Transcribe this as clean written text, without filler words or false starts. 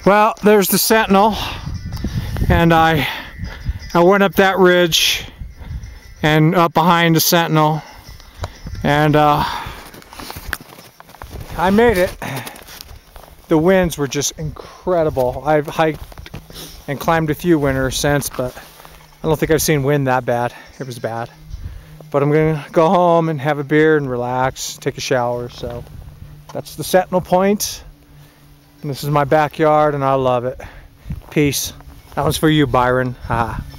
Well, there's the Sentinel, and I went up that ridge and up behind the Sentinel, and I made it. The winds were just incredible. I've hiked and climbed a few winters since, but I don't think I've seen wind that bad. It was bad. But I'm gonna go home and have a beer and relax, take a shower. So that's the Sentinel Point. And this is my backyard and I love it. Peace. That one's for you, Byron. Ha.